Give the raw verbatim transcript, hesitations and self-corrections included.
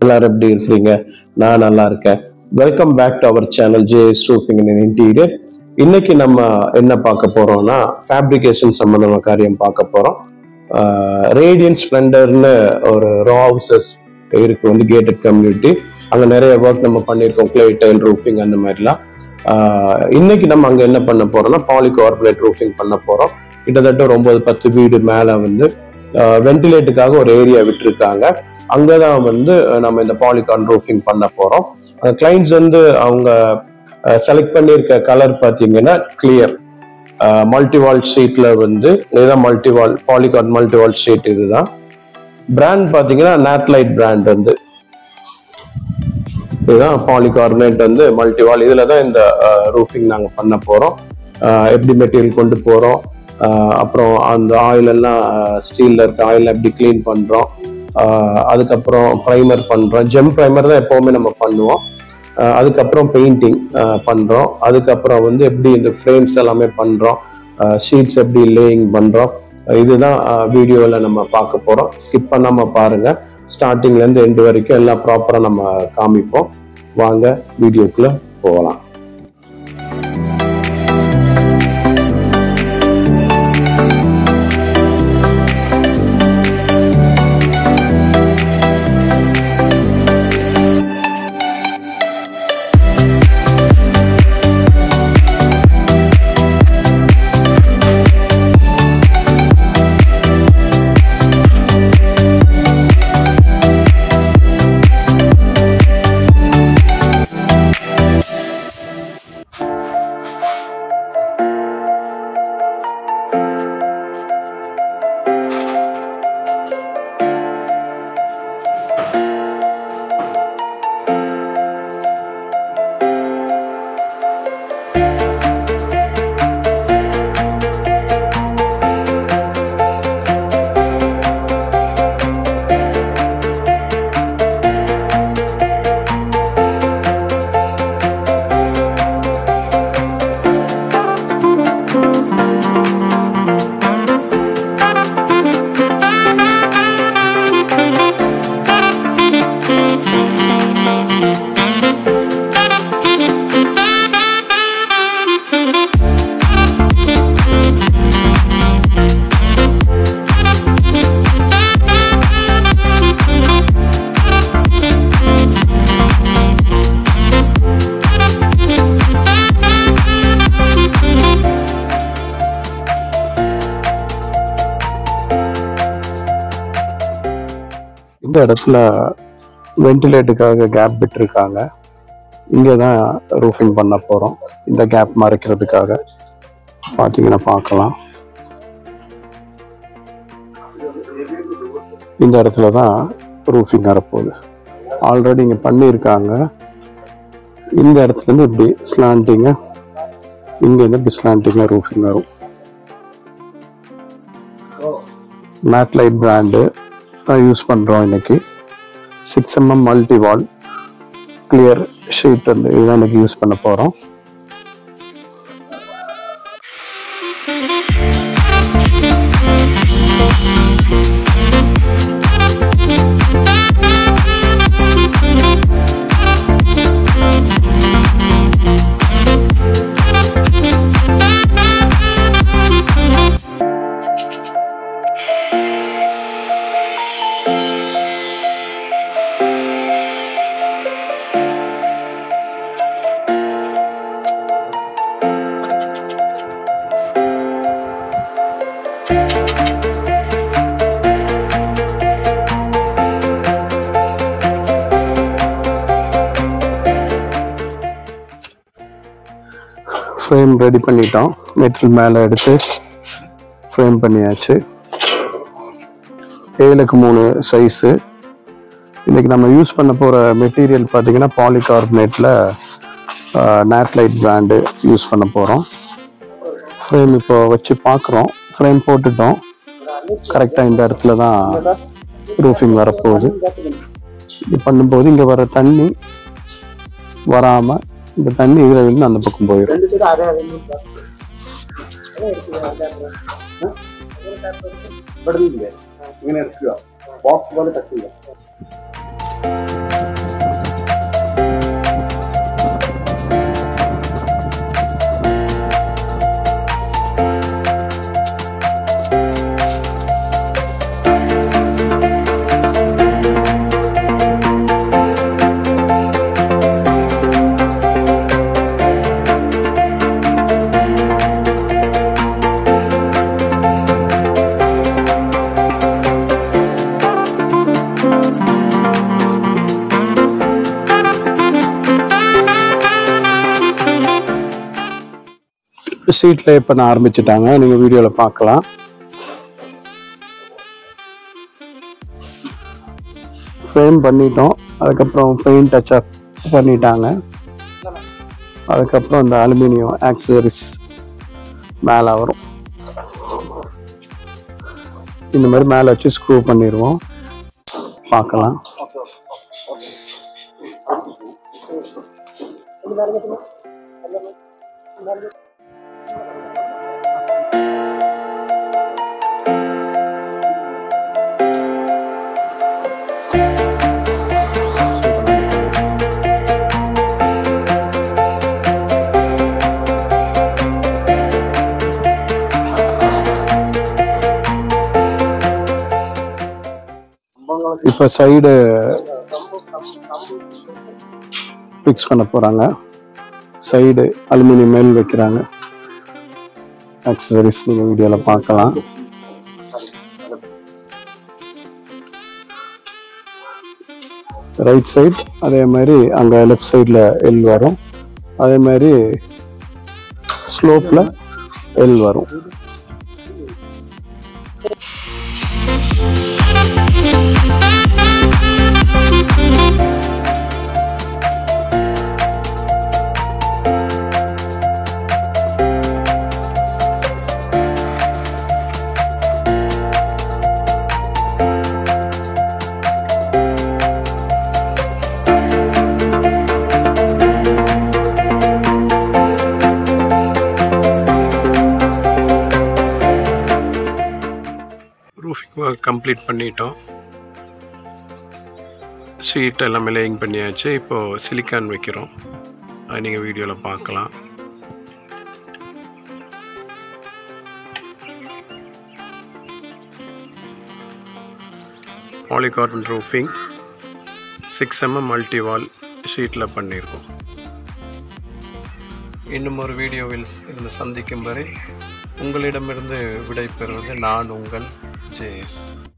எல்லாரும் எப்படி இருக்கீங்க? நான் நல்லா இருக்கேன். Welcome back to our channel JS roofing and interior. இன்னைக்கு நம்ம என்ன பார்க்க போறோம்னா ஃபேப்ரிகேஷன் சம்பந்தமான காரியம் பார்க்க போறோம். ரேடியன்ட் ஸ்ப்ளெண்டர்னு ஒரு ரா ஹவுசஸ் இருக்கு வந்து கேட்டட் கம்யூனிட்டி. அங்க நிறைய ஒர்க் நம்ம பண்ணியிருக்கோம், கிளே டைல் ரூஃபிங் அந்த மாதிரிலாம். இன்னைக்கு நம்ம அங்க என்ன பண்ண போறோம்னா பாலிகார்பனேட் ரூஃபிங் பண்ண போறோம். கிட்டத்தட்ட ஒரு ஒன்பது பத்து வீடு மேல வந்து வென்டிலேட்டுக்காக ஒரு ஏரியா விட்டுருக்காங்க. அங்கதான் வந்து நம்ம இந்த பாலிகார்பன் ரூஃபிங் பண்ண போறோம். கிளைண்ட்ஸ் வந்து அவங்க செலக்ட் பண்ணியிருக்க கலர் பார்த்தீங்கன்னா கிளியர் மல்டிவால் ஷீட்ல வந்து இதுதான் மல்டிவால் பாலிகார்பன் மல்டிவால் ஷீட். இதுதான் பிராண்ட் பார்த்தீங்கன்னா நேட்லைட் பிராண்ட் வந்து இதுதான் பாலிகார்பனேட் வந்து மல்டிவால். இதுல தான் இந்த ரூஃபிங் நாங்க பண்ண போறோம். எப்படி மெட்டீரியல் கொண்டு போறோம், அப்புறம் அந்த ஆயில் எல்லாம் ஸ்டீல்ல இருக்க ஆயில் எப்படி கிளீன் பண்றோம், அதுக்கப்புறம் ப்ரைமர் பண்றோம். ஜெம் ப்ரைமர் தான் எப்பவுமே நம்ம பண்ணுவோம். அதுக்கப்புறம் பெயிண்டிங் பண்றோம். அதுக்கப்புறம் வந்து எப்படி இந்த ஃப்ரேம்ஸ் எல்லாமே பண்றோம், ஷீட்ஸ் எப்படி லேயிங் பண்றோம். இதுதான் வீடியோவில் நம்ம பார்க்க போறோம். ஸ்கிப் பண்ணாம பாருங்க. ஸ்டார்டிங்ல இருந்து எண்டு வரைக்கும் எல்லாம் ப்ராப்பரா நம்ம காமிப்போம். வாங்க வீடியோக்குள்ள போகலாம். இந்த இடத்துல வென்டிலேட்டுக்காக கேப் விட்டுருக்காங்க. இங்கே தான் ரூஃபிங் பண்ண போகிறோம். இந்த கேப் மறைக்கிறதுக்காக பார்த்தீங்கன்னா பார்க்கலாம். இந்த இடத்துல தான் ரூஃபிங் வரப்போகுது. ஆல்ரெடி இங்கே பண்ணியிருக்காங்க. இந்த இடத்துலேருந்து இப்படி ஸ்லாண்டிங்க, இங்கேருந்து இப்படி ஸ்லாண்டிங்காக ரூஃபிங் வரும். மேட்லைட் பிராண்டு யூஸ் பண்ணுறோம் இன்னைக்கு. Six MM multiwall clear sheet வந்து இதுதான் இன்னைக்கு யூஸ் பண்ண போகிறோம். ஃப்ரேம் ரெடி பண்ணிட்டோம். மெட்டீரியல் மேலே எடுத்து ஃப்ரேம் பண்ணியாச்சு. ஏழுக்கு மூணு சைஸு. இன்றைக்கி நம்ம யூஸ் பண்ண போகிற மெட்டீரியல் பார்த்திங்கன்னா பாலிகார்பனேட்டில் நேட்லைட் பிராண்டு யூஸ் பண்ண போகிறோம். ஃப்ரேம் இப்போ வச்சு பார்க்குறோம். ஃப்ரேம் போட்டுட்டோம். கரெக்டாக இந்த இடத்துல தான் ரூஃபிங் வரப்போகுது. இது பண்ணும்போது இங்கே வர தண்ணி வராமல் இந்த தண்ணி இதில் விழுந்து அந்த பக்கம் போயிடும். ഇങ്ങനെ എടുക്കുക ബോക്സ് പോലെ കട്ട് ചെയ്യുക. ஷீட் லே பண்ண ஆரம்பிச்சிட்டாங்க, நீங்க வீடியோல பார்க்கலாம். ஃப்ரேம் பண்ணிட்டோம், அதுக்கப்புறம் பெயிண்ட் டச் அப் பண்ணிட்டாங்க. அதுக்கப்புறம் இந்த அலுமினியம் ஆக்சசரிஸ் மேலே வரும். இந்த மாதிரி மேலே வச்சு ஸ்க்ரூ பண்ணிடுவோம். பார்க்கலாம். இப்போ சைடு ஃபிக்ஸ் பண்ண போறாங்க. சைடு அலுமினியம் மேல் வைக்கிறாங்க. ஆக்சசரிஸ் நீங்க வீடியோல பார்க்கலாம். ரைட் சைடு அதே மாதிரி அங்க லெஃப்ட் சைடுல எல் வரும். அதே மாதிரி ஸ்லோப்ல எல் வரும். கம்ப்ளீட் பண்ணிட்டோம். ஷீட் எல்லாமே லேயிங் பண்ணியாச்சு. இப்போது சிலிக்கான் வைக்கிறோம். அது நீங்கள் வீடியோவில் பார்க்கலாம். Polycarbon roofing six MM multi wall ஷீட்டில் பண்ணியிருக்கோம். இன்னும் ஒரு வீடியோவில் இருந்து சந்திக்கும் வரை உங்களிடமிருந்து விடை பெறுவது நான் உங்கள் ஜேஎஸ்.